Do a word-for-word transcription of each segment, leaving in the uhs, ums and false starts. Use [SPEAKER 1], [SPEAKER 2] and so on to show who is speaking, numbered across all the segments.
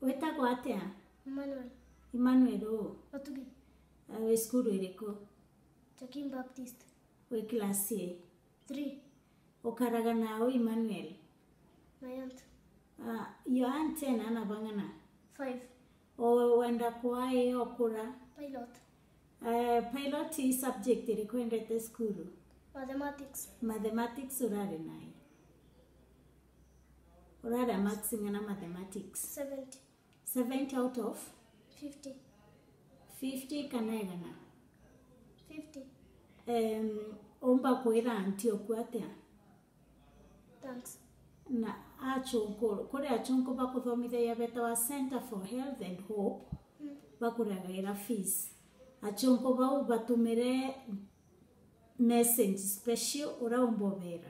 [SPEAKER 1] Wetagwo atia?
[SPEAKER 2] Emmanuel.
[SPEAKER 1] Emmanuel o.
[SPEAKER 2] Otugi.
[SPEAKER 1] We skuru iriko?
[SPEAKER 2] Chakim Baptist.
[SPEAKER 1] We klasi?
[SPEAKER 2] three.
[SPEAKER 1] Okaraga nao Emmanuel?
[SPEAKER 2] My aunt.
[SPEAKER 1] Uh, your aunt tena na bangana?
[SPEAKER 2] five.
[SPEAKER 1] O wenda kwae okura?
[SPEAKER 2] Pilot.
[SPEAKER 1] Uh, pilot is subject iriko endete skuru?
[SPEAKER 2] Mathematics.
[SPEAKER 1] Mathematics urare nai? Urare maxing na mathematics?
[SPEAKER 2] seventy.
[SPEAKER 1] seventy out of?
[SPEAKER 2] fifty.
[SPEAKER 1] fifty kanegana?
[SPEAKER 2] fifty.
[SPEAKER 1] Um, omba kuira anti okuatea?
[SPEAKER 2] Thanks.
[SPEAKER 1] Na achonko kore achonko bakuthomithia beta wa Center for Health and Hope
[SPEAKER 2] Mm.
[SPEAKER 1] bakuragaira fees achonko bau batumire message special ora umbovera.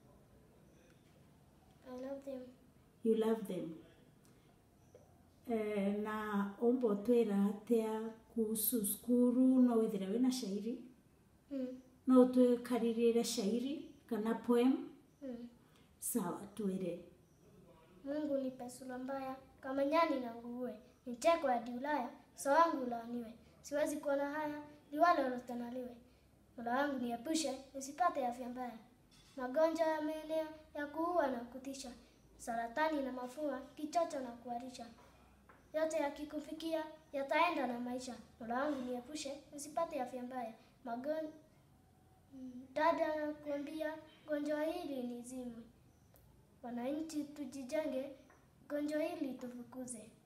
[SPEAKER 2] I love them.
[SPEAKER 1] You love them. Eh, na ombo twera atea kuhusu skuru no withire wina shairi
[SPEAKER 2] Mm.
[SPEAKER 1] no twe karirire shairi kana poem.
[SPEAKER 2] Mm.
[SPEAKER 1] Sawa tuere.
[SPEAKER 2] Mungu nipe sura mbaya kama nyani na nguruwe, nicheko hadi Ulaya, uso wangu ulaaniwe. Siwezi kuona haya liwalo lolote naliwe. Mola wangu niepushe nisipate afya mbaya. Magonjwa yameenea ya kuua na kutisha, saratani na mafua, kichocho na kuharisha. Yote yakikufikia yataenda na maisha. Mola wangu niepushe nisipate afya mbaya. Magon dada nakuambia gonjwa hili ni zimwi. Wananchi tujijenge, gonjwa hili tufukuze.